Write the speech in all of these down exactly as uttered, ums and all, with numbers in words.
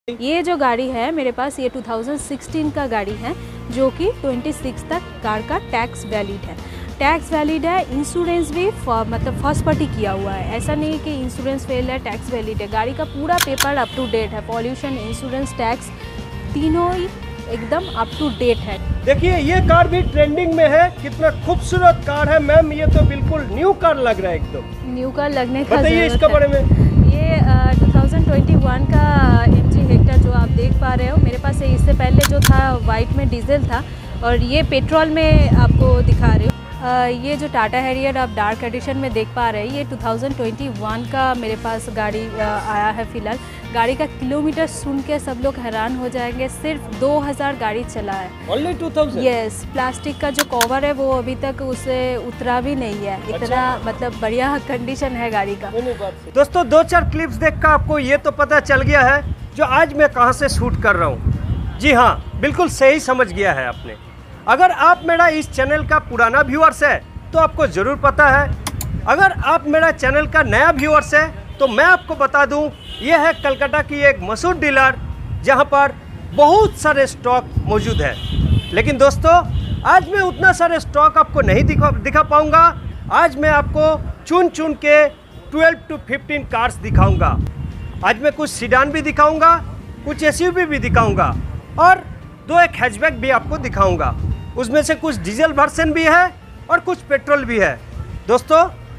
ये जो गाड़ी है मेरे पास ये दो हज़ार सोलह का गाड़ी है जो कि छब्बीस तक कार का टैक्स वैलिड है। टैक्स वैलिड है, इंश्योरेंस भी मतलब फर्स्ट पार्टी किया हुआ है। ऐसा नहीं कि इंश्योरेंस फेल है, टैक्स वैलिड है। गाड़ी का पूरा पेपर अप टू डेट है, पॉल्यूशन, इंश्योरेंस, टैक्स तीनों ही एकदम अप टू डेट है। देखिए ये कार भी ट्रेंडिंग में है, कितना खूबसूरत कार है मैम, ये तो बिल्कुल न्यू कार लग रहा है एकदम। न्यू कार लगने का बताइए इसके बारे में। ये दो हज़ार इक्कीस का एम जी हेक्टर जो आप देख पा रहे हो मेरे पास है। इससे पहले जो था वाइट में डीजल था और ये पेट्रोल में आपको दिखा रहे हो। Uh, ये जो टाटा हैरियर आप डार्क एडिशन में देख पा रहे हैं ये दो हज़ार इक्कीस का मेरे पास गाड़ी uh, आया है फ़िलहाल। गाड़ी का किलोमीटर सुन के सब लोग हैरान हो जाएंगे, सिर्फ दो हज़ार गाड़ी चला है। Only दो हज़ार? यस, प्लास्टिक का जो कवर है वो अभी तक उसे उतरा भी नहीं है। इतना अच्छा? मतलब बढ़िया कंडीशन है गाड़ी का। दोस्तों दो चार क्लिप्स देखकर आपको ये तो पता चल गया है जो आज मैं कहाँ से शूट कर रहा हूँ। जी हाँ, बिल्कुल सही समझ गया है आपने। अगर आप मेरा इस चैनल का पुराना व्यूअर्स है तो आपको ज़रूर पता है। अगर आप मेरा चैनल का नया व्यूअर्स है तो मैं आपको बता दूं, यह है कलकत्ता की एक मशहूर डीलर जहां पर बहुत सारे स्टॉक मौजूद है। लेकिन दोस्तों आज मैं उतना सारे स्टॉक आपको नहीं दिखा दिखा पाऊंगा। आज मैं आपको चुन चुन के बारह टू पंद्रह कार्स दिखाऊंगा। आज मैं कुछ सीडान भी दिखाऊंगा, कुछ एसयूवी भी दिखाऊंगा और दो एक हैचबैक भी आपको दिखाऊंगा। उसमें से कुछ डीजल वर्जन भी है और कुछ पेट्रोल भी है। दोस्तों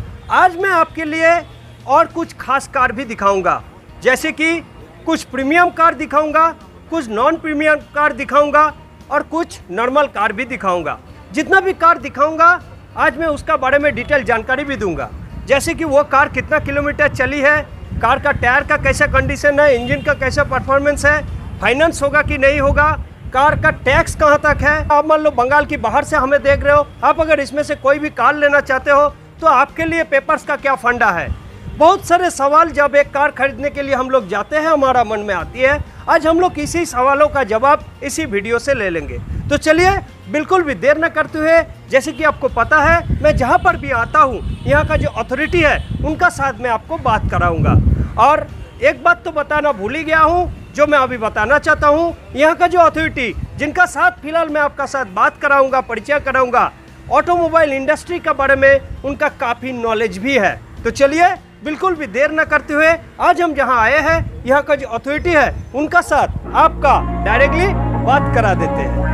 आज मैं आपके लिए और कुछ खास कार भी दिखाऊंगा, जैसे कि कुछ प्रीमियम कार दिखाऊंगा, कुछ नॉन प्रीमियम कार दिखाऊंगा और कुछ नॉर्मल कार भी दिखाऊंगा। जितना भी कार दिखाऊंगा आज मैं उसका बारे में डिटेल जानकारी भी दूंगा, जैसे कि वो कार कितना किलोमीटर चली है, कार का टायर का कैसा कंडीशन है, इंजन का कैसा परफॉर्मेंस है, फाइनेंस होगा कि नहीं होगा, कार का टैक्स कहां तक है। आप मान लो बंगाल की बाहर से हमें देख रहे हो, आप अगर इसमें से कोई भी कार लेना चाहते हो तो आपके लिए पेपर्स का क्या फंडा है। बहुत सारे सवाल जब एक कार खरीदने के लिए हम लोग जाते हैं हमारा मन में आती है। आज हम लोग इसी सवालों का जवाब इसी वीडियो से ले लेंगे। तो चलिए बिल्कुल भी देर न करते हुए, जैसे कि आपको पता है मैं जहाँ पर भी आता हूँ यहाँ का जो अथॉरिटी है उनका साथ मैं आपको बात कराऊँगा। और एक बात तो बताना भूल ही गया हूँ जो मैं अभी बताना चाहता हूँ, यहाँ का जो अथॉरिटी जिनका साथ फिलहाल मैं आपका साथ बात कराऊंगा, परिचय कराऊंगा, ऑटोमोबाइल इंडस्ट्री के बारे में उनका काफ़ी नॉलेज भी है। तो चलिए बिल्कुल भी देर न करते हुए आज हम जहाँ आए हैं यहाँ का जो अथॉरिटी है उनका साथ आपका डायरेक्टली बात करा देते हैं।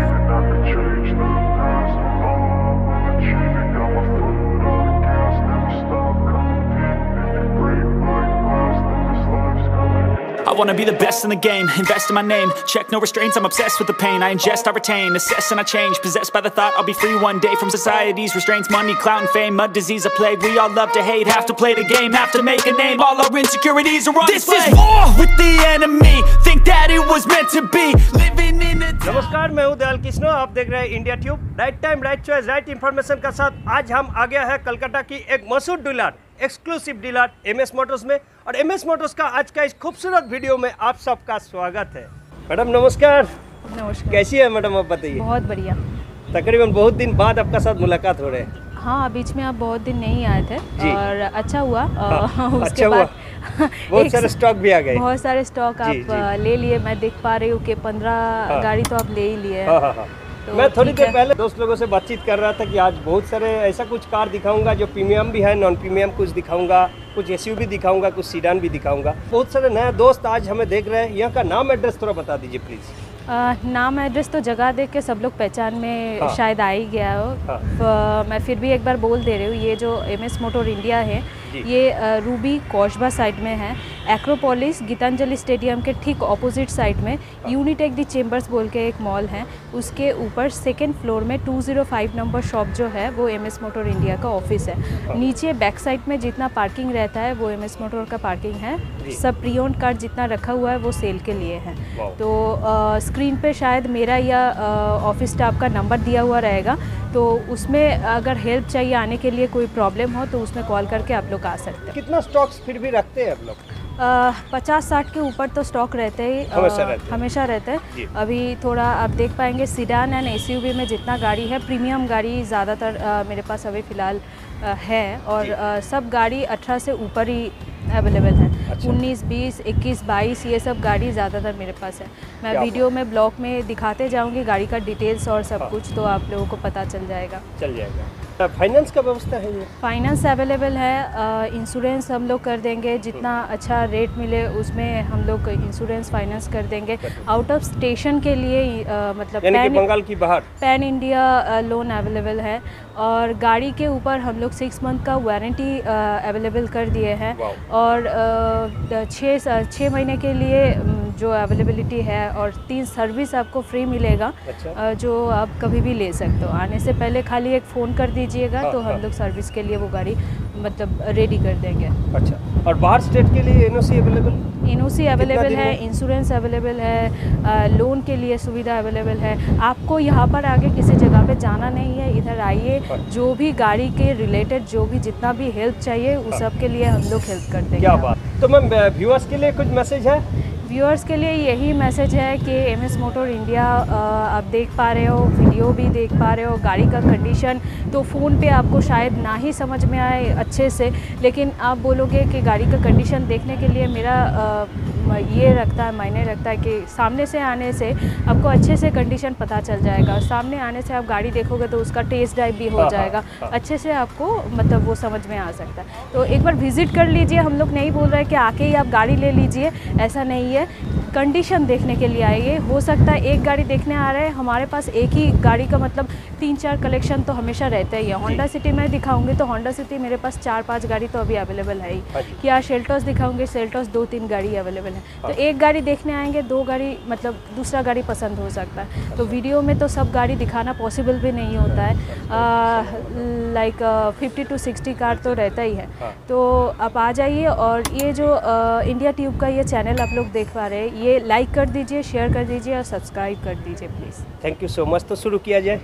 I wanna be the best in the game, invest in my name, check no restraints, I'm obsessed with the pain, I ingest, I retain, assess and I change, possessed by the thought I'll be free one day from society's restraints, money, clout and fame, a disease, a plague, we all love to hate, have to play the game, have to make a name, all our insecurities are on display. This is war with the enemy, think that it was meant to be, living in a... नमस्कार, मैं हूं दयाल कृष्णा, आप देख रहे हैं India tube. Right time, right choice, right information का साथ आज हम आ गया है कलकत्ता की एक मशहूर dealer, exclusive dealer M S motors में। और एम एस मोटर्स का आज का इस खूबसूरत वीडियो में आप सबका स्वागत है। मैडम नमस्कार। नमस्कार। कैसी है मैडम, आप बताइए। बहुत बढ़िया। तकरीबन बहुत दिन बाद आपका साथ मुलाकात हो रहे हैं। हाँ, बीच में आप बहुत दिन नहीं आए थे और अच्छा हुआ। हाँ, उसके अच्छा बाद हुआ। बहुत सारे स्टॉक भी आ गए। बहुत सारे स्टॉक आप जी, ले लिए। मैं देख पा रही हूँ कि पंद्रह गाड़ी तो आप ले ही लिए। हाँ, हाँ, हाँ। तो मैं थोड़ी देर पहले दोस्त लोगों से बातचीत कर रहा था कि आज बहुत सारे ऐसा कुछ कार दिखाऊंगा जो प्रीमियम भी है, नॉन प्रीमियम कुछ दिखाऊंगा, कुछ एसयूवी दिखाऊंगा, कुछ सीडान भी दिखाऊंगा। बहुत सारे नए दोस्त आज हमें देख रहे हैं। यहाँ का नाम एड्रेस थोड़ा बता दीजिए प्लीज़। आ, नाम एड्रेस तो जगह देख के सब लोग पहचान में हाँ। शायद आ ही गया हो। हाँ। तो मैं फिर भी एक बार बोल दे रही हूँ, ये जो एम एस मोटर इंडिया है ये रूबी कौशबा साइड में है, एक्रोपोलिस गीतांजलि स्टेडियम के ठीक ऑपोजिट साइड में यूनिटेक दी चेम्बर्स बोल के एक मॉल है, उसके ऊपर सेकेंड फ्लोर में दो सौ पाँच नंबर शॉप जो है वो एम एस मोटर इंडिया का ऑफिस है। नीचे बैक साइड में जितना पार्किंग रहता है वो एम एस मोटर का पार्किंग है। सब प्री ओन्ड कार जितना रखा हुआ है वो सेल के लिए है। तो आ, स्क्रीन पे शायद मेरा या ऑफिस स्टाफ का नंबर दिया हुआ रहेगा, तो उसमें अगर हेल्प चाहिए आने के लिए, कोई प्रॉब्लम हो तो उसमें कॉल करके आप लोग आ सकते हैं। कितना स्टॉक्स फिर भी रखते हैं आप लोग? पचास साठ के ऊपर तो स्टॉक रहते ही हमेशा रहते हमेशा रहते हैं। अभी थोड़ा आप देख पाएंगे सीडान एंड एसयूवी में जितना गाड़ी है, प्रीमियम गाड़ी ज़्यादातर मेरे पास अभी फ़िलहाल है और सब गाड़ी अठारह से ऊपर ही अवेलेबल है। अच्छा। उन्नीस, बीस, इक्कीस, बाईस ये सब गाड़ी ज़्यादातर मेरे पास है। मैं क्या वीडियो में ब्लॉग में दिखाते जाऊँगी गाड़ी का डिटेल्स और सब हाँ। कुछ, तो आप लोगों को पता चल जाएगा। चल जाएगा। फाइनेंस का व्यवस्था है ये? फाइनेंस अवेलेबल है, इंश्योरेंस हम लोग कर देंगे, जितना अच्छा रेट मिले उसमें हम लोग इंश्योरेंस फाइनेंस कर देंगे। आउट ऑफ स्टेशन के लिए अ, मतलब यानी कि पैन बंगाल की बाहर पैन इंडिया लोन अवेलेबल है, और गाड़ी के ऊपर हम लोग सिक्स मंथ का वारंटी अवेलेबल कर दिए हैं, और अ, छः छः महीने के लिए अम, जो अवेलेबिलिटी है, और तीन सर्विस आपको फ्री मिलेगा। अच्छा। अ, जो आप कभी भी ले सकते हो। आने से पहले खाली एक फ़ोन कर दीजिएगा, हाँ, तो हम हाँ। लोग सर्विस के लिए वो गाड़ी मतलब रेडी कर देंगे। अच्छा, और बाहर स्टेट के लिए एनओसी अवेलेबल? एनओसी अवेलेबल दिन है, में? इंश्योरेंस अवेलेबल है, लोन के लिए सुविधा अवेलेबल है। आपको यहाँ पर आगे किसी जगह पे जाना नहीं है, इधर आइए, जो भी गाड़ी के रिलेटेड जो भी जितना भी हेल्प चाहिए उस सब के लिए हम लोग हेल्प कर देंगे। क्या बात। तो मैम व्यूअर्स के लिए कुछ मैसेज है? व्यूअर्स के लिए यही मैसेज है कि एम एस मोटर इंडिया आप देख पा रहे हो, वीडियो भी देख पा रहे हो, गाड़ी का कंडीशन तो फ़ोन पे आपको शायद ना ही समझ में आए अच्छे से, लेकिन आप बोलोगे कि गाड़ी का कंडीशन देखने के लिए मेरा आ, ये रखता है, मायने रखता है कि सामने से आने से आपको अच्छे से कंडीशन पता चल जाएगा। सामने आने से आप गाड़ी देखोगे तो उसका टेस्ट ड्राइव भी हो हाँ, जाएगा, हाँ, हाँ। अच्छे से आपको मतलब वो समझ में आ सकता है। तो एक बार विज़िट कर लीजिए, हम लोग नहीं बोल रहे कि आके ही आप गाड़ी ले लीजिए, ऐसा नहीं है। कंडीशन देखने के लिए आइए। हो सकता है एक गाड़ी देखने आ रहे हैं, हमारे पास एक ही गाड़ी का मतलब तीन चार कलेक्शन तो हमेशा रहता ही है। होंडा सिटी में दिखाऊंगी तो होंडा सिटी मेरे पास चार पांच गाड़ी तो अभी अवेलेबल है ही। क्या सेल्टोस दिखाऊंगी, सेल्टोस दो तीन गाड़ी अवेलेबल है। तो एक गाड़ी देखने आएंगे, दो गाड़ी मतलब दूसरा गाड़ी पसंद हो सकता है। तो वीडियो में तो सब गाड़ी दिखाना पॉसिबल भी नहीं होता है, like fifty to sixty car तो रहता ही है। तो आप आ जाइए, और ये जो आ, इंडिया ट्यूब का ये चैनल आप लोग देख पा रहे हैं, ये लाइक कर दीजिए, शेयर कर दीजिए और सब्सक्राइब कर दीजिए please. Thank you so much. तो शुरू किया जाए।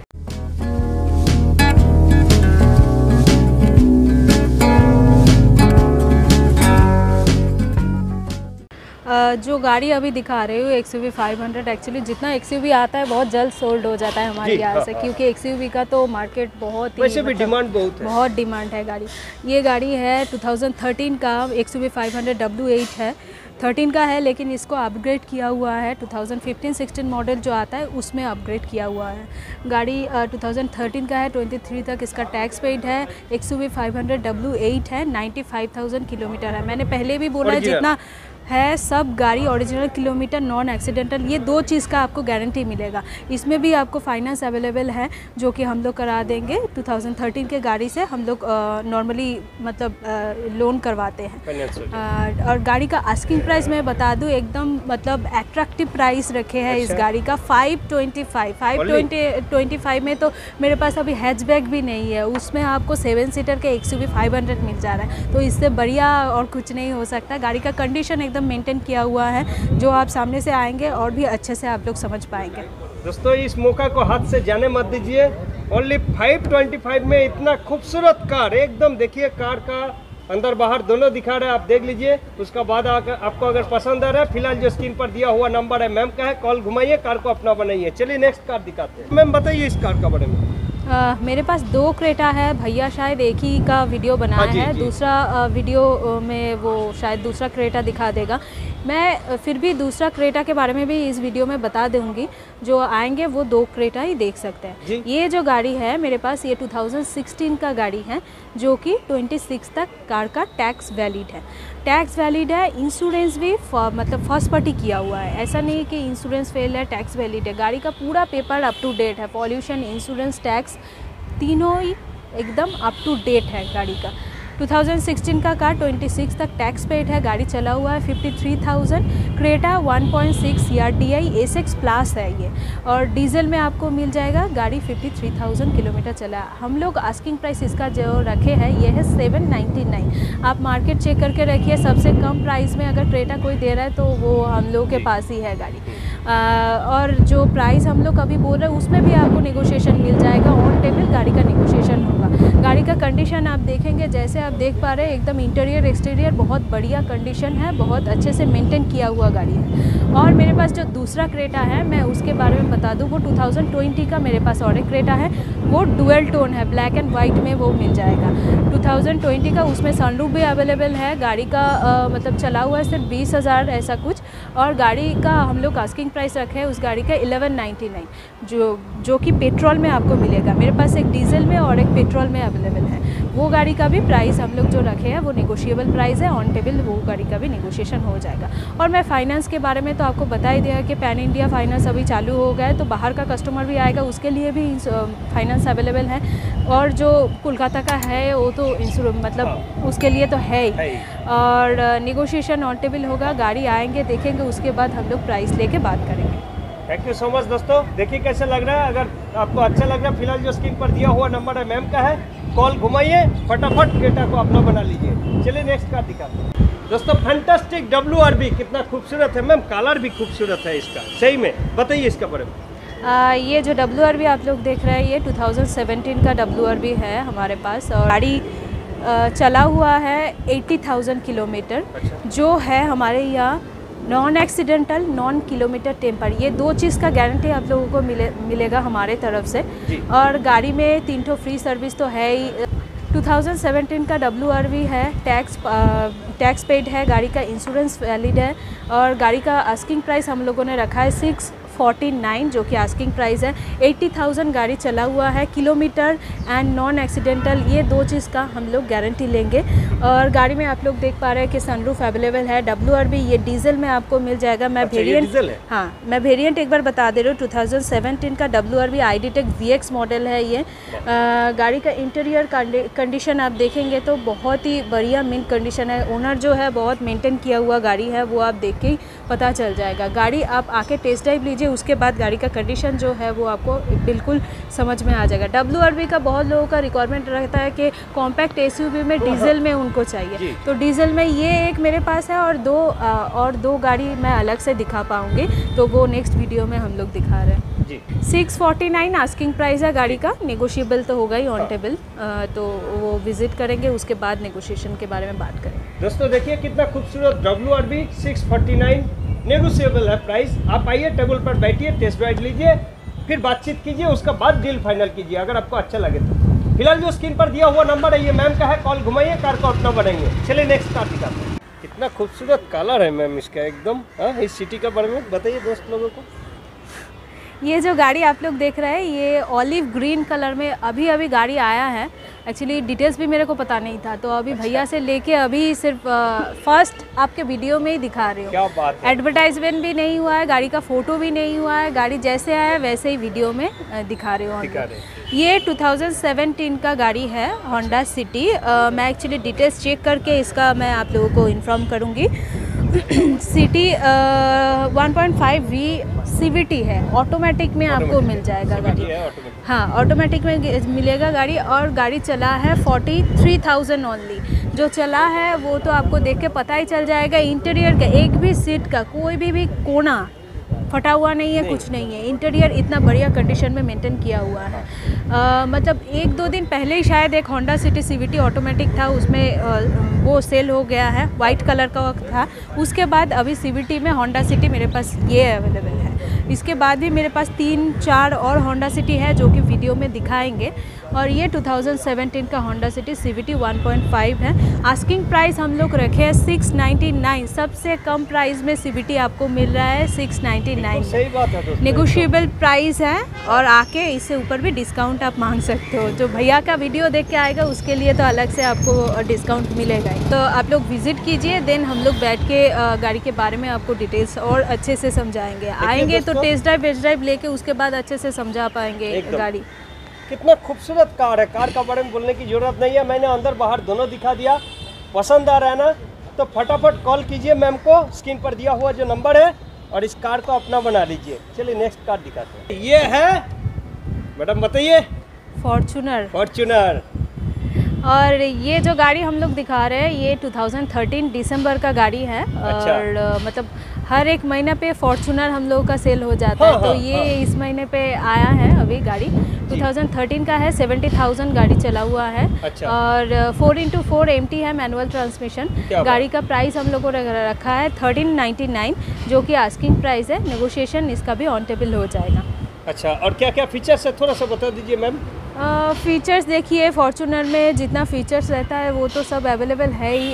Uh, जो गाड़ी अभी दिखा रही हूँ X U V five hundred, actually जितना एक्स यू वी आता है बहुत जल्द सोल्ड हो जाता है हमारे यहाँ से, क्योंकि एक्स यू वी का तो मार्केट बहुत ही वैसे भी मतलब डिमांड बहुत है। बहुत डिमांड है गाड़ी। ये गाड़ी है टू थाउजेंड थर्टीन का X U V five hundred W eight है, थर्टीन का है, लेकिन इसको अपग्रेड किया हुआ है। Two thousand fifteen sixteen model जो आता है उसमें अपग्रेड किया हुआ है। गाड़ी टू थाउजेंड थर्टीन का है, ट्वेंटी थ्री तक इसका टैक्स पेड है। X U V five hundred W eight है, नाइन्टी फाइव थाउजेंड किलोमीटर है। मैंने पहले भी बोला है जितना है सब गाड़ी ओरिजिनल किलोमीटर, नॉन एक्सीडेंटल, ये दो चीज़ का आपको गारंटी मिलेगा। इसमें भी आपको फाइनेंस अवेलेबल है जो कि हम लोग करा देंगे। टू थाउजेंड थर्टीन के गाड़ी से हम लोग नॉर्मली मतलब लोन करवाते हैं। आ, और गाड़ी का आस्किंग प्राइस मैं बता दूं, एकदम मतलब एट्रैक्टिव प्राइस रखे हैं इस गाड़ी का, five twenty five five twenty twenty five में तो मेरे पास अभी हैचबैक भी नहीं है, उसमें आपको सेवन सीटर के X U V five hundred मिल जा रहा है। तो इससे बढ़िया और कुछ नहीं हो सकता। गाड़ी का कंडीशन एकदम मेंटेन किया हुआ है, जो आप सामने से आएंगे और भी अच्छे से आप लोग समझ पाएंगे। दोस्तों इस मौका को हाथ से जाने मत दीजिए। ओनली फाइव ट्वेंटी फाइव में इतना खूबसूरत कार, एकदम देखिए कार का अंदर बाहर दोनों दिखा रहे हैं, आप देख लीजिए। उसका बाद आकर आपको अगर पसंद आ रहा है, फिलहाल जो स्क्रीन पर दिया हुआ नंबर है मैम का है, कॉल घुमाइए, कार को अपना बनाइए। चलिए नेक्स्ट कार दिखाते हैं। मैम बताइए इस कार का बारे में। Uh, मेरे पास दो क्रेटा है, भैया शायद एक ही का वीडियो बनाया हाँ जी, है, जी। दूसरा uh, वीडियो uh, में वो शायद दूसरा क्रेटा दिखा देगा। मैं uh, फिर भी दूसरा क्रेटा के बारे में भी इस वीडियो में बता दूंगी, जो आएंगे वो दो क्रेटा ही देख सकते हैं। ये जो गाड़ी है मेरे पास, ये टू थाउजेंड सिक्सटीन का गाड़ी है, जो कि ट्वेंटी सिक्स तक कार का टैक्स वैलिड है। टैक्स वैलिड है, इंश्योरेंस भी मतलब फर्स्ट पार्टी किया हुआ है, ऐसा नहीं कि इंश्योरेंस फेल है, टैक्स वैलिड है। गाड़ी का पूरा पेपर अप टू डेट है, पॉल्यूशन, इंश्योरेंस, टैक्स तीनों ही एकदम अप टू डेट है गाड़ी का। टू थाउजेंड सिक्सटीन का कार ट्वेंटी सिक्स तक टैक्स पेड है, गाड़ी चला हुआ है fifty three thousand. Creta one point six ईयर D I S X plus है ये, और डीजल में आपको मिल जाएगा। गाड़ी फिफ्टी थ्री थाउजेंड किलोमीटर चला है। हम लोग आस्किंग प्राइस इसका जो रखे हैं ये है सेवन नाइन्टी नाइन। आप मार्केट चेक करके रखिए, सबसे कम प्राइस में अगर क्रेटा कोई दे रहा है तो वो हम लोग के पास ही है गाड़ी। आ, और जो प्राइस हम लोग अभी बोल रहे हैं उसमें भी आपको नेगोशिएशन मिल जाएगा, ऑन टेबल गाड़ी का नेगोशिएशन होगा। गाड़ी का कंडीशन आप देखेंगे, जैसे आप देख पा रहे हैं एकदम इंटीरियर एक्सटीरियर बहुत बढ़िया कंडीशन है, बहुत अच्छे से मेंटेन किया हुआ गाड़ी है। और मेरे पास जो दूसरा क्रेटा है मैं उसके बारे में बता दूं, वो टू थाउजेंड ट्वेंटी का मेरे पास और एक क्रेटा है, वो डुअल टोन है, ब्लैक एंड वाइट में वो मिल जाएगा। टू थाउजेंड ट्वेंटी का उसमें सनरूफ भी अवेलेबल है। गाड़ी का आ, मतलब चला हुआ है सिर्फ बीस हज़ार ऐसा कुछ, और गाड़ी का हम लोग आस्किंग प्राइस रखे हैं उस गाड़ी का इलेवन नाइन्टी नाइन, जो जो कि पेट्रोल में आपको मिलेगा। मेरे पास एक डीजल में और एक पेट्रोल में अवेलेबल है। वो गाड़ी का भी प्राइस हम लोग जो रखे हैं वो नेगोशिएबल प्राइस है, ऑन टेबल वो गाड़ी का भी नेगोशिएशन हो जाएगा। और मैं फाइनेंस के बारे में तो आपको बता ही दिया कि पैन इंडिया फाइनेंस अभी चालू हो गया है, तो बाहर का कस्टमर भी आएगा उसके लिए भी फाइनेंस अवेलेबल है। और जो कोलकाता का है वो तो इंश्योरेंस मतलब उसके लिए तो है ही, और नेगोशिएशन ऑन टेबल होगा। गाड़ी आएंगे देखेंगे, उसके बाद हम लोग प्राइस लेके बात करेंगे। थैंक यू सो मच दोस्तों, देखिए कैसे लग रहा है। अगर आपको अच्छा लग रहा है, फिलहाल जो स्क्रीन पर दिया हुआ नंबर है मैम का है, कॉल घुमाइए, फटाफट क्रेटा को अपना बना लीजिए। चलिए नेक्स्ट कार दिखाते हैं दोस्तों। फैंटास्टिक डब्ल्यू आर बी कितना खूबसूरत है मैम, कलर भी खूबसूरत है इसका, सही में बताइए इसका बारे में। आ, ये जो डब्ल्यू आर बी आप लोग देख रहे हैं ये टू थाउजेंड सेवेंटीन का डब्ल्यू आर बी है हमारे पास, और गाड़ी आ, चला हुआ है अस्सी हज़ार किलोमीटर। अच्छा। जो है हमारे यहाँ non accidental, non kilometre tamper, ये दो चीज़ का गारंटी आप लोगों को मिले मिलेगा हमारे तरफ से। और गाड़ी में तीन ठो फ्री सर्विस तो है ही। टू थाउजेंड सेवेंटीन का डब्ल्यू आर वी है, टैक्स टैक्स पेड है, गाड़ी का इंश्योरेंस वैलिड है, और गाड़ी का आस्किंग प्राइस हम लोगों ने रखा है सिक्स फोर्टी नाइन, जो कि आस्किंग प्राइस है। अस्सी हज़ार गाड़ी चला हुआ है, किलोमीटर एंड नॉन एक्सीडेंटल, ये दो चीज़ का हम लोग गारंटी लेंगे। और गाड़ी में आप लोग देख पा रहे हैं कि सनरूफ अवेलेबल है। डब्ल्यू आर बी ये डीजल में आपको मिल जाएगा। मैं अच्छा, वेरिएंट हाँ मैं वेरिएंट एक बार बता दे रही हूँ। टू थाउजेंड सेवेंटीन का W R V I D tech V X model है ये। आ, गाड़ी का इंटीरियर कंडीशन आप देखेंगे तो बहुत ही बढ़िया मिंट कंडीशन है। ओनर जो है बहुत मेंटेन किया हुआ गाड़ी है, वो आप देख के ही पता चल जाएगा। गाड़ी आप आके टेस्ट ड्राइव लीजिए, उसके बाद गाड़ी का कंडीशन जो है वो आपको बिल्कुल समझ में आ जाएगा। डब्ल्यू आर बी का बहुत लोगों का रिक्वायरमेंट रहता है कि कॉम्पैक्ट एसयूवी में डीजल में उनको चाहिए, तो डीजल में ये एक मेरे पास है, और दो आ, और दो गाड़ी मैं अलग से दिखा पाऊँगी, तो वो नेक्स्ट वीडियो में हम लोग दिखा रहे हैं जी। Six forty nine asking price है गाड़ी का, नेगोशिएबल तो होगा ही ऑन टेबल, तो वो विजिट करेंगे उसके बाद नेगोशिएशन के बारे में बात करेंगे। दोस्तों देखिए कितना खूबसूरत W R V six forty nine, negotiable है प्राइस। आप आइए, टेबल पर बैठिए, टेस्ट ड्राइव लीजिए, फिर बातचीत कीजिए, उसका बाद डील फाइनल कीजिए अगर आपको अच्छा लगे तो। फिलहाल जो स्क्रीन पर दिया हुआ नंबर है ये मैम का है, कॉल घुमाइए, कार को अपना बनाएंगे। चलिए नेक्स्ट कार दिखाते हैं। कितना खूबसूरत कलर है मैम इसका एकदम। हाँ, इस सिटी का बारे में बताइए दोस्त लोगों को। ये जो गाड़ी आप लोग देख रहे हैं ये ऑलिव ग्रीन कलर में अभी अभी गाड़ी आया है। एक्चुअली डिटेल्स भी मेरे को पता नहीं था, तो अभी भैया से लेके अभी सिर्फ फर्स्ट आपके वीडियो में ही दिखा रही हूँ। क्या बात है। एडवर्टाइजमेंट भी नहीं हुआ है, गाड़ी का फोटो भी नहीं हुआ है, गाड़ी जैसे आया वैसे ही वीडियो में दिखा रही हूँ। ये टू थाउजेंड सेवेंटीन का गाड़ी है, होंडा सिटी। मैं एक्चुअली डिटेल्स चेक करके इसका मैं आप लोगों को इन्फॉर्म करूँगी। City one point five V C V T है, ऑटोमेटिक में आपको मिल जाएगा गाड़ी। हाँ, ऑटोमेटिक में मिलेगा गाड़ी, और गाड़ी चला है फोर्टी थ्री थाउजेंड ओनली। जो चला है वो तो आपको देख के पता ही चल जाएगा। इंटीरियर का एक भी सीट का कोई भी भी कोना फटा हुआ नहीं है, नहीं। कुछ नहीं है। इंटीरियर इतना बढ़िया कंडीशन में मेंटेन किया हुआ है। आ, मतलब एक दो दिन पहले ही शायद एक होंडा सिटी सीवीटी ऑटोमेटिक था, उसमें आ, वो सेल हो गया है, वाइट कलर का वक्त था। उसके बाद अभी सीवीटी में होंडा सिटी मेरे पास ये अवेलेबल है। इसके बाद भी मेरे पास तीन चार और होंडा सिटी है जो कि वीडियो में दिखाएंगे। और ये टू थाउजेंड सेवेंटीन का Honda City CVT one point five है। आस्किंग प्राइस हम लोग रखे हैं सिक्स नाइन्टी नाइन, सबसे कम प्राइस में सीवीटी आपको मिल रहा है सिक्स नाइन्टी नाइन। सही बात है दोस्तों, नेगोशिएबल प्राइस है, और आके इससे ऊपर भी डिस्काउंट आप मांग सकते हो। जो भैया का वीडियो देख के आएगा उसके लिए तो अलग से आपको डिस्काउंट मिलेगा ही। तो आप लोग विजिट कीजिए, देन हम लोग बैठ के गाड़ी के बारे में आपको डिटेल्स और अच्छे से समझाएंगे। आएंगे तो टेस्ट ड्राइव वेस्ट ड्राइव लेके उसके बाद अच्छे से समझा पाएंगे गाड़ी। कितना खूबसूरत कार है, कार का बारे में बोलने की जरूरत नहीं है, मैंने अंदर बाहर दोनों दिखा दिया। पसंद आ रहा है ना, तो फटाफट कॉल कीजिए मैम को, स्क्रीन पर दिया हुआ जो नंबर है, और इस कार को अपना बना लीजिए। चलिए नेक्स्ट कार दिखाते हैं। ये है मैडम बताइए। फॉर्च्यूनर। फॉर्च्यूनर। और ये जो गाड़ी हम लोग दिखा रहे हैं ये टू थाउजेंड थर्टीन दिसंबर का गाड़ी है। अच्छा। और मतलब हर एक महीने पे फॉर्च्यूनर हम लोगों का सेल हो जाता हाँ, है, तो हाँ, ये हाँ। इस महीने पे आया है अभी गाड़ी। दो हज़ार तेरह का है, सत्तर हज़ार गाड़ी चला हुआ है। अच्छा। और four into four M T है, मैनुअल ट्रांसमिशन। क्या बात। गाड़ी का प्राइस हम लोगों ने रखा है थर्टीन नाइन्टी नाइन, जो कि आस्किंग प्राइस है। नेगोशिएशन इसका भी ऑन टेबल हो जाएगा। अच्छा, और क्या क्या फीचर्स है थोड़ा सा बता दीजिए मैम। फीचर्स देखिए, फॉर्च्यूनर में जितना फीचर्स रहता है वो तो सब अवेलेबल है ही।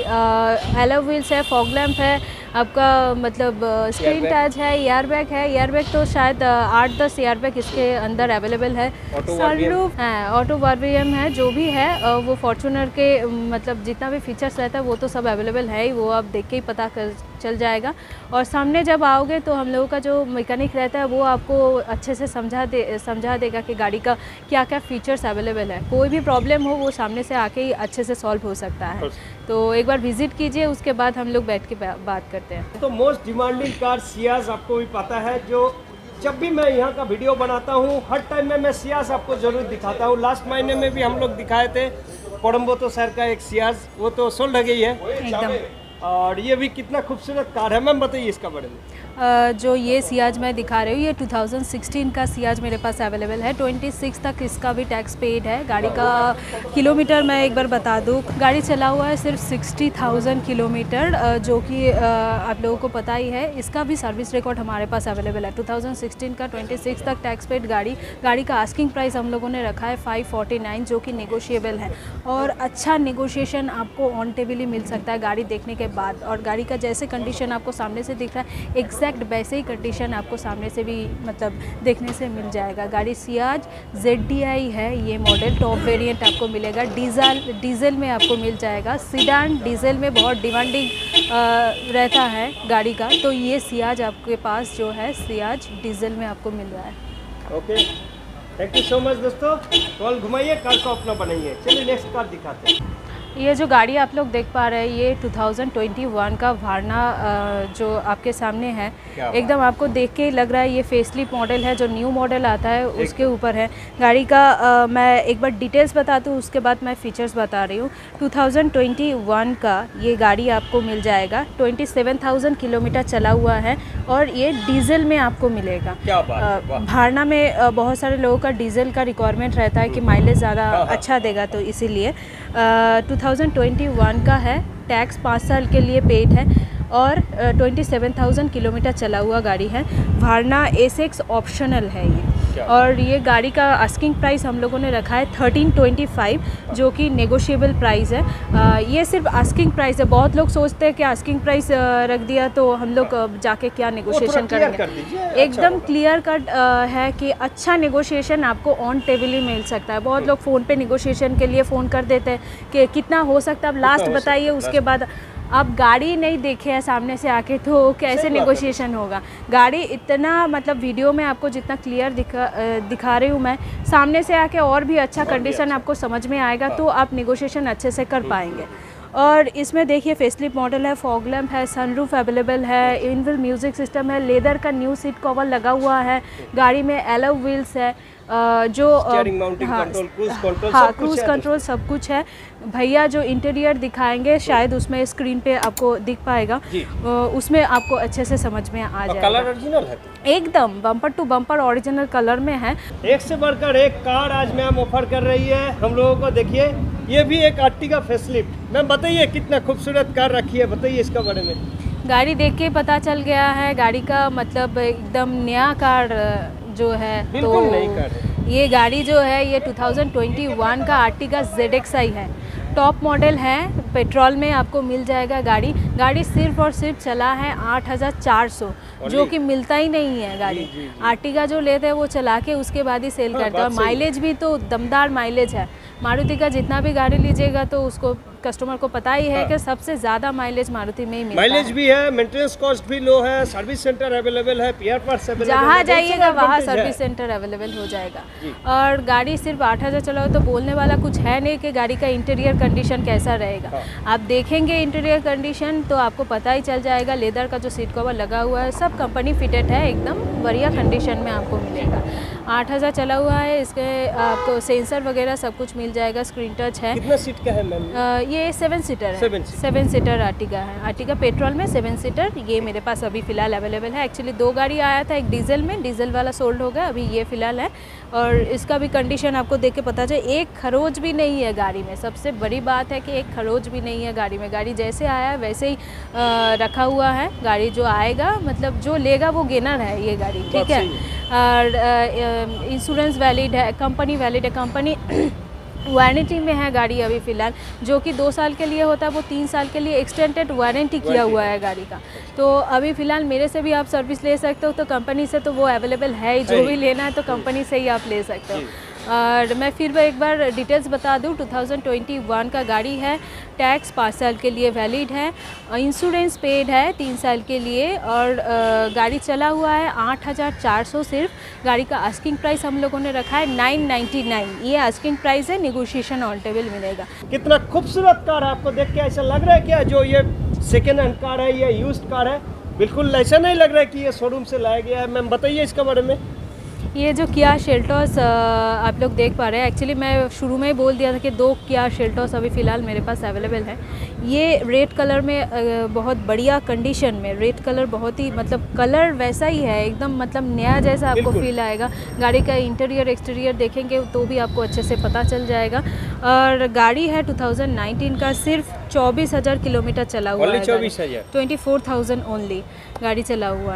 एलो व्हील्स है, फॉग लैम्प है, आपका मतलब स्क्रीन टच है, एयर बैग है। एयर बैग तो शायद आठ दस एयर बैग इसके अंदर अवेलेबल है। सनरूफ है, ऑटो वार्बियम है, जो भी है अ, वो फॉर्च्यूनर के मतलब जितना भी फीचर्स रहता है वो तो सब अवेलेबल है ही, वो आप देख के ही पता कर चल जाएगा। और सामने जब आओगे तो हम लोगों का जो मैकेनिक रहता है वो आपको अच्छे से समझा दे समझा देगा कि गाड़ी का क्या क्या फीचर्स अवेलेबल है। कोई भी प्रॉब्लम हो वो सामने से आके ही अच्छे से सॉल्व हो सकता है। तो एक बार विजिट कीजिए, उसके बाद हम लोग बैठ के बात करते हैं। तो मोस्ट डिमांडिंग कार सियाज आपको भी पता है, जो जब भी मैं यहाँ का वीडियो बनाता हूँ हर टाइम में मैं सियाज आपको जरूर दिखाता हूँ। लास्ट महीने में भी हम लोग दिखाए थे कोडम्बोतो शहर का एक सियाज, वो तो सोल्ड हो गई है एकदम। और ये भी कितना खूबसूरत कार है, मैम बताइए इसका बारे में। Uh, जो ये सियाज मैं दिखा रही हूँ ये दो हज़ार सोलह का सियाज मेरे पास अवेलेबल है। छब्बीस तक इसका भी टैक्स पेड है। गाड़ी का किलोमीटर मैं एक बार बता दूँ, गाड़ी चला हुआ है सिर्फ साठ हज़ार किलोमीटर, uh, जो कि uh, आप लोगों को पता ही है। इसका भी सर्विस रिकॉर्ड हमारे पास अवेलेबल है। दो हज़ार सोलह का छब्बीस तक टैक्स पेड गाड़ी। गाड़ी का आस्किंग प्राइस हम लोगों ने रखा है फाइव फोर्टी नाइन, जो कि नेगोशिएबल है। और अच्छा नेगोशिएशन आपको ऑन टेबल ही मिल सकता है गाड़ी देखने के बाद। और गाड़ी का जैसे कंडीशन आपको सामने से दिख रहा है, एग्जैक्ट वैसे ही कंडीशन आपको सामने से भी मतलब देखने से मिल जाएगा। गाड़ी सियाज जेड डी आई है, ये मॉडल टॉप वेरिएंट आपको मिलेगा। डीजल डीजल में आपको मिल जाएगा। सीडान डीजल में बहुत डिमांडिंग रहता है गाड़ी का, तो ये सियाज आपके पास जो है सियाज डीजल में आपको मिल रहा है। Okay, thank you so much दोस्तों। कॉल घुमाइए, कार को अपना बनाइए। चलिए नेक्स्ट कार दिखाते हैं। ये जो गाड़ी आप लोग देख पा रहे हैं ये दो हज़ार इक्कीस का वारना जो आपके सामने है, एकदम आपको देख के ही लग रहा है ये फेसलिफ्ट मॉडल है। जो न्यू मॉडल आता है उसके ऊपर है गाड़ी का। आ, मैं एक बार डिटेल्स बताती हूँ, उसके बाद मैं फीचर्स बता रही हूँ। दो हज़ार इक्कीस का ये गाड़ी आपको मिल जाएगा। सत्ताईस हज़ार किलोमीटर चला हुआ है और ये डीजल में आपको मिलेगा। क्या बात है, भाड़ना में आ, बहुत सारे लोगों का डीजल का रिक्वायरमेंट रहता है कि माइलेज ज़्यादा अच्छा देगा, तो इसीलिए दो हज़ार इक्कीस का है। टैक्स पाँच साल के लिए पेड है और सत्ताईस हज़ार किलोमीटर चला हुआ गाड़ी है। वारना एस एक्स ऑप्शनल है ये। और ये गाड़ी का आस्किंग प्राइस हम लोगों ने रखा है थर्टीन ट्वेंटी फाइव, जो कि नेगोशिएबल प्राइस है। आ, ये सिर्फ आस्किंग प्राइस है। बहुत लोग सोचते हैं कि आस्किंग प्राइस रख दिया तो हम लोग जाके क्या नेगोशिएशन करेंगे। कर एकदम क्लियर कट है कि अच्छा नेगोशिएशन आपको ऑन टेबल ही मिल सकता है। बहुत लोग फ़ोन पे नेगोशिएशन के लिए फ़ोन कर देते हैं कि कितना हो सकता है, अब लास्ट बताइए, उसके बाद आप गाड़ी नहीं देखे हैं सामने से आके तो कैसे नेगोशिएशन होगा। गाड़ी इतना मतलब वीडियो में आपको जितना क्लियर दिखा दिखा रही हूँ मैं, सामने से आके और भी अच्छा कंडीशन आपको समझ में आएगा, तो आप नेगोशिएशन अच्छे से कर पाएंगे। और इसमें देखिए फेसलिफ्ट मॉडल है, फॉग लैम्प है, सनरूफ अवेलेबल है, इनबिल्ट म्यूज़िक सिस्टम है, लेदर का न्यू सीट कवर लगा हुआ है। गाड़ी में एलो व्हील्स है, जो माउंटिंग कंट्रोल, क्रूज कंट्रोल, हाँ क्रूज कंट्रोल सब कुछ है। भैया जो इंटीरियर दिखाएंगे शायद उसमें स्क्रीन पे आपको दिख पाएगा, उसमें आपको अच्छे से समझ में आ जाएगा। कलर ओरिजिनल है एकदम, bumper to bumper original colour में है। एक से बढ़कर एक कार आज मैम ऑफर कर रही है हम लोगों को। देखिए ये भी एक अर्टिगा फेसलिफ्ट। मैम बताइए कितना खूबसूरत कार रखी है, बताइए इसका बारे में। गाड़ी देख के पता चल गया है, गाड़ी का मतलब एकदम नया कार जो है, बिल्कुल तो नई कार है। ये गाड़ी जो है ये दो हज़ार इक्कीस का आर्टिगा जेड एक्स आई है। टॉप मॉडल है, पेट्रोल में आपको मिल जाएगा। गाड़ी गाड़ी सिर्फ और सिर्फ चला है आठ हज़ार चार सौ, जो कि मिलता ही नहीं है। गाड़ी आर्टिगा जो लेते हैं वो चला के उसके बाद ही सेल करता है। माइलेज भी तो दमदार माइलेज है। मारुति का जितना भी गाड़ी लीजिएगा तो उसको कस्टमर को पता ही है हाँ। कि सबसे ज़्यादा माइलेज मारुति में ही मिलता माइलेज है। भी है, मेंटेनेंस कॉस्ट भी लो है, सर्विस सेंटर अवेलेबल है, पीआर पार्ट्स अवेलेबल है, जहाँ जाइएगा वहाँ सर्विस सेंटर अवेलेबल हो जाएगा। और गाड़ी सिर्फ आठ हज़ार चला हो तो बोलने वाला कुछ है नहीं कि गाड़ी का इंटीरियर कंडीशन कैसा रहेगा। आप देखेंगे इंटीरियर कंडीशन तो आपको पता ही चल जाएगा। लेदर का जो सीट कवर लगा हुआ है सब कंपनी फिटेड है, एकदम बढ़िया कंडीशन में आपको मिलेगा। आठ हज़ार चला हुआ है, इसके आपको सेंसर वगैरह सब कुछ मिल जाएगा, स्क्रीन टच है। कितना सीट का है मैम? ये सेवन सीटर है, seven seater. Seven seater Ertiga है। आर्टिगा पेट्रोल में सेवन सीटर ये मेरे पास अभी फ़िलहाल अवेलेबल है। एक्चुअली दो गाड़ी आया था, एक डीजल में, डीजल वाला सोल्ड हो गया, अभी ये फ़िलहाल है। और इसका भी कंडीशन आपको देख के पता चले, एक खरोच भी नहीं है गाड़ी में। सबसे बड़ी बात है कि एक खरोच भी नहीं है गाड़ी में। गाड़ी जैसे आया है वैसे ही आ, रखा हुआ है। गाड़ी जो आएगा मतलब जो लेगा वो गेनर है ये गाड़ी, ठीक है। और इंश्योरेंस वैलिड है, कंपनी वैलिड है, कंपनी वारंटी में है गाड़ी अभी फ़िलहाल। जो कि दो साल के लिए होता है वो तीन साल के लिए एक्सटेंडेड वारंटी किया हुआ है गाड़ी का। तो अभी फ़िलहाल मेरे से भी आप सर्विस ले सकते हो, तो कंपनी से तो वो अवेलेबल है ही। जो भी लेना है तो कंपनी से ही आप ले सकते हो। और मैं फिर एक बार डिटेल्स बता दूं, टू थाउजेंड ट्वेंटी वन का गाड़ी है, टैक्स पाँच साल के लिए वैलिड है, इंश्योरेंस पेड है तीन साल के लिए, और गाड़ी चला हुआ है आठ हज़ार चार सौ सिर्फ। गाड़ी का आस्किंग प्राइस हम लोगों ने रखा है नाइन नाइन्टी नाइन, ये आस्किंग प्राइस है, नेगोशिएशन ऑन टेबल मिलेगा। कितना खूबसूरत कार है, आपको देख के ऐसा लग रहा है क्या जो ये सेकेंड हैंड कार है, ये यूज्ड कार है? बिल्कुल ऐसा नहीं लग रहा है कि ये शोरूम से लाया गया है। मैम बताइए इसके बारे में। ये जो किया शेल्टोस आप लोग देख पा रहे हैं, एक्चुअली मैं शुरू में ही बोल दिया था कि दो किया शेल्टोस अभी फ़िलहाल मेरे पास अवेलेबल है। ये रेड कलर में बहुत बढ़िया कंडीशन में, रेड कलर बहुत ही मतलब कलर वैसा ही है एकदम, मतलब नया जैसा आपको फील आएगा। गाड़ी का इंटीरियर एक्सटीरियर देखेंगे तो भी आपको अच्छे से पता चल जाएगा। और गाड़ी है टू थाउजेंड नाइनटीन का, सिर्फ चौबीस हज़ार किलोमीटर चला हुआ है, चौबीस हज़ार ट्वेंटी फोर थाउजेंड ओनली गाड़ी चला हुआ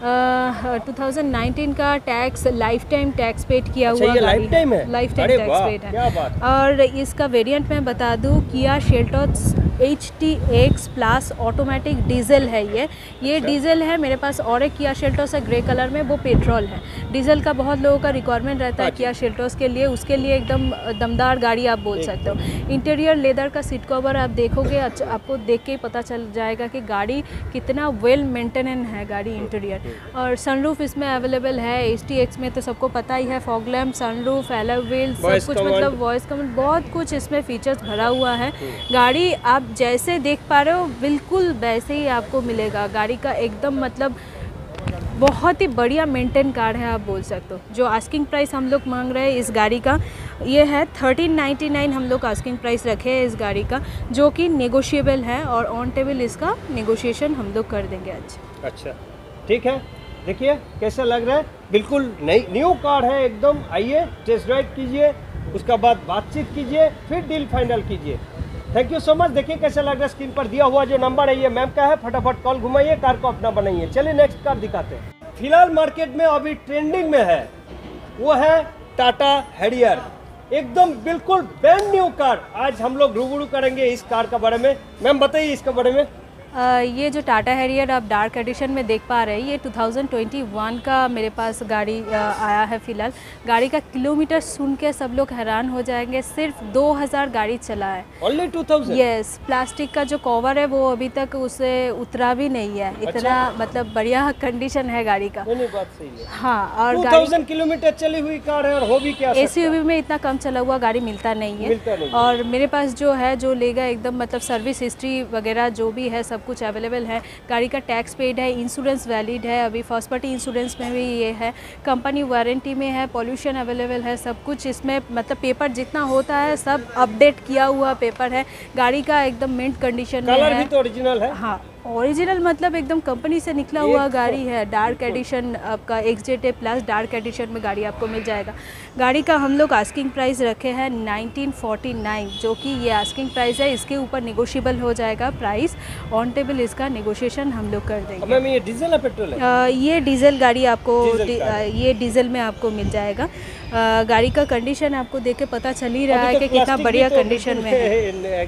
है। टू थाउजेंड नाइनटीन का tax life time tax paid किया हुआ गाड़ी लाइफ टाइम है, लाइफ टाइम टैक्स पेड है। क्या बात। और इसका वेरिएंट मैं बता दूं, Kia Seltos H T X plus automatic diesel है। ये ये डीजल है मेरे पास, और एक किया शेल्टोस है ग्रे कलर में, वो पेट्रोल है। डीजल का बहुत लोगों का रिक्वायरमेंट रहता है किया शेल्टोस के लिए, उसके लिए एकदम दमदार गाड़ी आप बोल सकते हो। इंटीरियर लेदर का सीट कवर आप देखोगे, अच्छा आपको देख के ही पता चल जाएगा कि गाड़ी कितना वेल मेंटेनेंस है गाड़ी इंटीरियर। और सनरूफ इसमें अवेलेबल है। एच टी एक्स में तो सबको पता ही है, fog lamp, sunroof, alloy wheel, सब कुछ, मतलब वॉइस कमांड, बहुत कुछ इसमें फीचर्स भरा हुआ है। गाड़ी आप जैसे देख पा रहे हो बिल्कुल वैसे ही आपको मिलेगा। गाड़ी का एकदम मतलब बहुत ही बढ़िया मेंटेन कार है आप बोल सकते हो। जो आस्किंग प्राइस हम लोग मांग रहे हैं इस गाड़ी का ये है थर्टीन नाइन्टी नाइन, हम लोग आस्किंग प्राइस रखे हैं इस गाड़ी का, जो कि नेगोशिएबल है, और ऑन टेबल इसका नेगोशिएशन हम लोग कर देंगे आज। अच्छा ठीक है, देखिए कैसा लग रहा है, बिल्कुल नई न्यू कार है एकदम। आइए टेस्ट ड्राइव कीजिए, उसका बाद बातचीत कीजिए, फिर डील फाइनल कीजिए। Thank you so much. देखिए कैसा लग रहा है, स्क्रीन पर दिया हुआ जो नंबर है ये मैम का है, फटाफट कॉल घुमाइए, कार को अपना बनाइए। चलिए नेक्स्ट कार दिखाते हैं। फिलहाल मार्केट में अभी ट्रेंडिंग में है वो है टाटा हैरियर, एकदम बिल्कुल ब्रांड न्यू कार। आज हम लोग रूबरू करेंगे इस कार के बारे में। मैम बताइए इसके बारे में। Uh, ये जो टाटा हैरियर आप डार्क एडिशन में देख पा रहे हैं, ये टू थाउजेंड ट्वेंटी वन का मेरे पास गाड़ी uh, आया है फ़िलहाल। गाड़ी का किलोमीटर सुन के सब लोग हैरान हो जाएंगे, सिर्फ दो हज़ार गाड़ी चला है। Only two thousand? Yes, plastic का जो कवर है वो अभी तक उसे उतरा भी नहीं है। इतना अच्छा? मतलब बढ़िया कंडीशन है गाड़ी का। नहीं, बात सही है। हाँ, और दो हज़ार किलोमीटर चली हुई कार है, और हो भी क्या, एसयूवी में इतना कम चला हुआ गाड़ी मिलता नहीं है। मिलता नहीं। और मेरे पास जो है जो लेगा एकदम मतलब सर्विस हिस्ट्री वगैरह जो भी है सब कुछ अवेलेबल है। गाड़ी का टैक्स पेड है, इंश्योरेंस वैलिड है, अभी फर्स्ट पार्टी इंश्योरेंस में भी ये है, कंपनी वारंटी में है, पॉल्यूशन अवेलेबल है, सब कुछ इसमें मतलब पेपर जितना होता है सब अपडेट किया हुआ पेपर है। गाड़ी का एकदम मिंट कंडीशन में है। कलर भी तो ओरिजिनल है। हाँ, ओरिजिनल मतलब एकदम कंपनी से निकला हुआ गाड़ी है। डार्क एडिशन आपका X Z A plus dark edition में गाड़ी आपको मिल जाएगा। गाड़ी का हम लोग आस्किंग प्राइस रखे हैं नाइनटीन फोर्टी नाइन, जो कि ये आस्किंग प्राइस है, इसके ऊपर नेगोशिएबल हो जाएगा प्राइस, ऑन टेबल इसका नेगोशिएशन हम लोग कर देंगे। मैम ये डीजल है पेट्रोल है? आ, ये डीजल गाड़ी आपको डीजल आ, ये डीजल में आपको मिल जाएगा। आ, गाड़ी का कंडीशन आपको देख के पता चल ही रहा है कि कितना बढ़िया कंडीशन में है।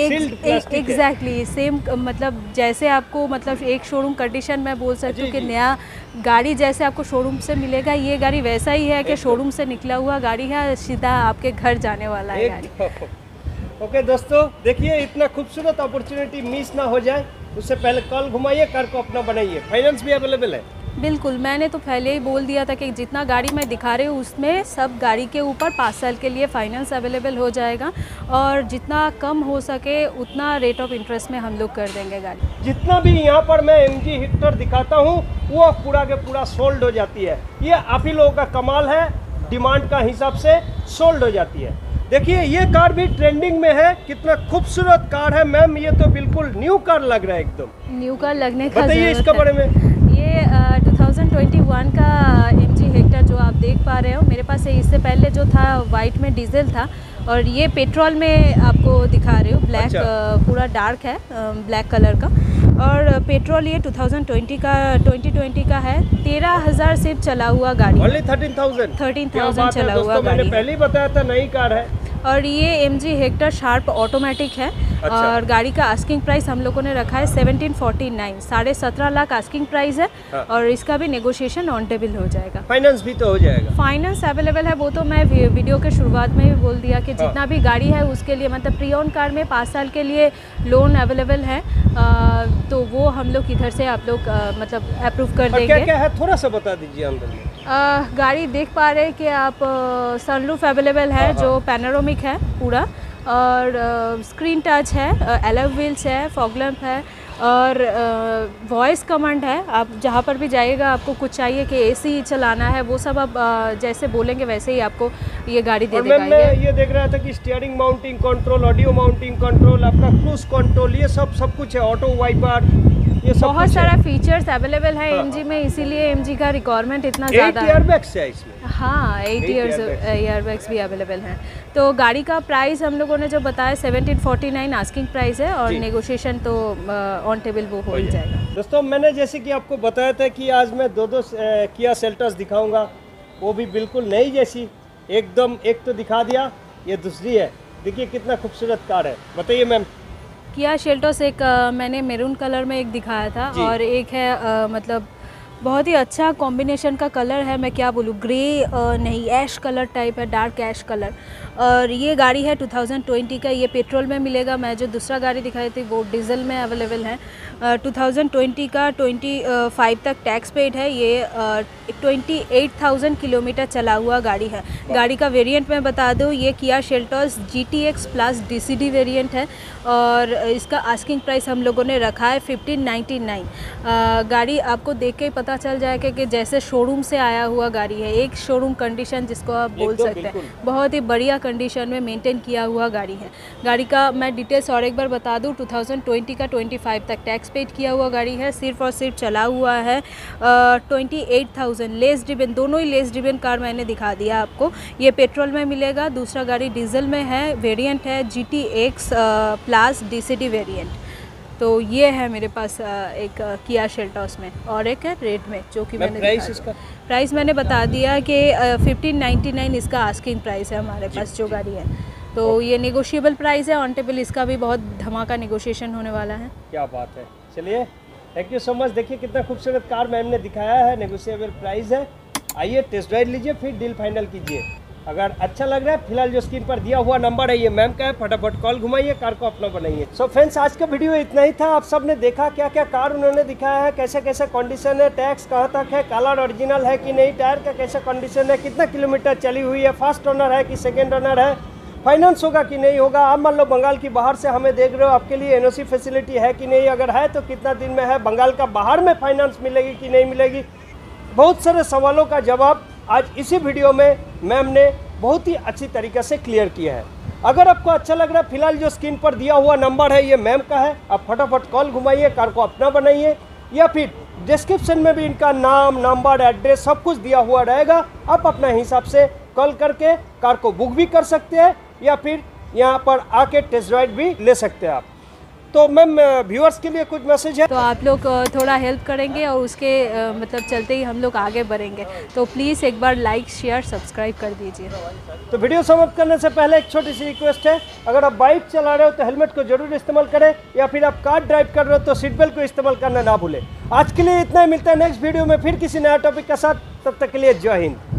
एकदम एग्जैक्टली सेम, मतलब जैसे आपको मतलब एक शोरूम कंडीशन में बोल सकती हूँ कि नया गाड़ी जैसे आपको शोरूम से मिलेगा, ये गाड़ी वैसा ही है कि शोरूम से निकला हुआ गाड़ी है, सीधा आपके घर जाने वाला है गाड़ी। ओके दोस्तों, देखिए इतना खूबसूरत अपॉर्चुनिटी मिस ना हो जाए, उससे पहले कॉल घुमाइए, कार को अपना बनाइए। फाइनेंस भी अवेलेबल है। बिल्कुल, मैंने तो पहले ही बोल दिया था कि जितना गाड़ी मैं दिखा रही हूँ उसमें सब गाड़ी के ऊपर पाँच साल के लिए फाइनेंस अवेलेबल हो जाएगा और जितना कम हो सके उतना रेट ऑफ इंटरेस्ट में हम लोग कर देंगे गाड़ी। जितना भी यहाँ पर मैं एम जी हेक्टर दिखाता हूँ वो पूरा के पूरा सोल्ड हो जाती है। ये आप ही लोगों का कमाल है, डिमांड का हिसाब से सोल्ड हो जाती है। देखिए ये कार भी ट्रेंडिंग में है, कितना खूबसूरत कार है मैम, ये तो बिल्कुल न्यू कार लग रहा है एकदम। न्यू कार लगने का बताइए इसके बारे में। ये टू थाउजेंड ट्वेंटी वन का एम जी हेक्टर जो आप देख पा रहे हो मेरे पास है। इससे पहले जो था वाइट में डीजल था और ये पेट्रोल में आपको दिखा रही हूँ। ब्लैक अच्छा। पूरा डार्क है ब्लैक कलर का और पेट्रोल ये टू थाउजेंड ट्वेंटी का ट्वेंटी ट्वेंटी का है। तेरह हज़ार सिर्फ चला हुआ गाड़ी, only thirteen thousand thirteen thousand चला हुआ गाड़ी। मैंने पहले ही बताया था नई कार है। और ये M G Hector sharp automatic है। अच्छा। और गाड़ी का आस्किंग प्राइस हम लोगों ने रखा है सेवनटीन फोर्टी नाइन, साढ़े सत्रह लाख आस्किंग प्राइस है। हाँ। और इसका भी नेगोशिएशन ऑन टेबल हो जाएगा। फाइनेंस भी तो हो जाएगा। फाइनेंस अवेलेबल है, वो तो मैं वीडियो के शुरुआत में ही बोल दिया कि जितना भी गाड़ी है उसके लिए मतलब प्री ओन कार में पाँच साल के लिए लोन अवेलेबल है। आ, तो वो हम लोग इधर से आप लोग मतलब अप्रूव कर देंगे। क्या क्या है थोड़ा सा बता दीजिए अंदर में। आ, गाड़ी देख पा रहे हैं कि आप सनरूफ अवेलेबल है जो पैनोरामिक है पूरा और स्क्रीन टच है, एलॉय व्हील्स है, फॉग लैंप है और वॉइस कमांड है। आप जहाँ पर भी जाइएगा आपको कुछ चाहिए कि एसी ही चलाना है वो सब आप आ, जैसे बोलेंगे वैसे ही आपको ये गाड़ी दे देगा। मैं ये देख रहा था कि steering mounting control, audio mounting control, आपका क्रूज कंट्रोल, ये सब सब कुछ है, ऑटो वाइपर, ये सब बहुत सारा फीचर्स अवेलेबल है एमजी में, इसीलिए एमजी का रिक्वायरमेंट इतना ज़्यादा है। एयरबैग्स है इसमें। हाँ, एट ईयर्स एयरबैग्स भी अवेलेबल हैं। तो गाड़ी का प्राइस हम लोगों ने जो बताया seventeen forty nine asking price है और नेगोशिएशन तो ऑन टेबल वो हो ही जाएगा। दोस्तों मैंने जैसे कि आपको बताया था कि आज मैं दो दो किया सेल्टोस दिखाऊंगा, वो भी बिल्कुल नई जैसी एकदम। एक तो दिखा दिया, ये दूसरी है। देखिए कितना खूबसूरत कार है। बताइए मैम। किया सेल्टोस एक आ, मैंने मैरून कलर में एक दिखाया था और एक है आ, मतलब बहुत ही अच्छा कॉम्बिनेशन का कलर है। मैं क्या बोलूँ, ग्रे नहीं ऐश कलर टाइप है, डार्क ऐश कलर। और ये गाड़ी है टू थाउजेंड ट्वेंटी का, ये पेट्रोल में मिलेगा। मैं जो दूसरा गाड़ी दिखाई थी वो डीजल में अवेलेबल है। टू थाउजेंड ट्वेंटी का ट्वेंटी फाइव तक टैक्स पेड है। ये ट्वेंटी एट थाउजेंड किलोमीटर चला हुआ गाड़ी है। गाड़ी का वेरिएंट मैं बता दूँ, ये Kia Seltos G T X plus D C D variant है और इसका आस्किंग प्राइस हम लोगों ने रखा है फिफ्टीन नाइन्टी नाइन। गाड़ी आपको देख के पता चल जाएगा कि जैसे शोरूम से आया हुआ गाड़ी है, एक शोरूम कंडीशन जिसको आप बोल सकते हैं, बहुत ही बढ़िया कंडीशन में मेंटेन किया हुआ गाड़ी है। गाड़ी का मैं डिटेल्स और एक बार बता दूं, टू थाउजेंड ट्वेंटी का ट्वेंटी फाइव तक टैक्स पेड किया हुआ गाड़ी है। सिर्फ और सिर्फ चला हुआ है twenty eight thousand. Less driven, दोनों ही लेस ड्रिवन कार मैंने दिखा दिया आपको। ये पेट्रोल में मिलेगा, दूसरा गाड़ी डीजल में है। वेरिएंट है G T X plus D C D variant. तो ये है मेरे पास एक किया सेल्टोस में और एक है रेड में जो कि मैंने प्राइस इसका प्राइस मैंने बता दिया कि फिफ्टीन नाइन्टी नाइन इसका आस्किंग प्राइस है हमारे पास जो गाड़ी है। तो ये नेगोशिएबल प्राइस है, ऑन टेबल इसका भी बहुत धमाका नेगोशिएशन होने वाला है। क्या बात है। चलिए थैंक यू सो मच। देखिए कितना खूबसूरत कार मैम ने दिखाया है, नेगोशिएबल प्राइस है। आइए टेस्ट ड्राइव लीजिए, फिर डील फाइनल कीजिए। अगर अच्छा लग रहा है, फिलहाल जो स्क्रीन पर दिया हुआ नंबर है ये मैम का है, फटाफट कॉल घुमाइए, कार को अपना बनाइए। सो फ्रेंड्स आज का वीडियो इतना ही था। आप सब ने देखा क्या क्या कार उन्होंने दिखाया है, कैसे कैसे कंडीशन है, टैक्स कहाँ तक है, कलर ओरिजिनल है कि नहीं, टायर का कैसा कंडीशन है, कितना किलोमीटर चली हुई है, फर्स्ट ओनर है कि सेकेंड ओनर है, फाइनेंस होगा कि नहीं होगा। आप मान लो बंगाल की बाहर से हमें देख रहे हो, आपके लिए एनओसी फैसिलिटी है कि नहीं, अगर है तो कितना दिन में है, बंगाल का बाहर में फाइनेंस मिलेगी कि नहीं मिलेगी। बहुत सारे सवालों का जवाब आज इसी वीडियो में मैम ने बहुत ही अच्छी तरीके से क्लियर किया है। अगर आपको अच्छा लग रहा है, फिलहाल जो स्क्रीन पर दिया हुआ नंबर है ये मैम का है, आप फटाफट कॉल घुमाइए, कार को अपना बनाइए, या फिर डिस्क्रिप्शन में भी इनका नाम, नंबर, एड्रेस सब कुछ दिया हुआ रहेगा। आप अपना हिसाब से कॉल करके कार को बुक भी कर सकते हैं या फिर यहाँ पर आके टेस्ट ड्राइव भी ले सकते हैं आप। तो मैम व्यूअर्स के लिए कुछ मैसेज है? तो आप लोग थोड़ा हेल्प करेंगे और उसके मतलब चलते ही हम लोग आगे बढ़ेंगे। तो प्लीज़ एक बार लाइक शेयर सब्सक्राइब कर दीजिए। तो वीडियो समाप्त करने से पहले एक छोटी सी रिक्वेस्ट है, अगर आप बाइक चला रहे हो तो हेलमेट को जरूर इस्तेमाल करें, या फिर आप कार ड्राइव कर रहे हो तो सीट बेल्ट को इस्तेमाल करना ना भूलें। आज के लिए इतना ही, मिलता है नेक्स्ट वीडियो में फिर किसी नया टॉपिक के साथ। तब तक के लिए जय हिंद।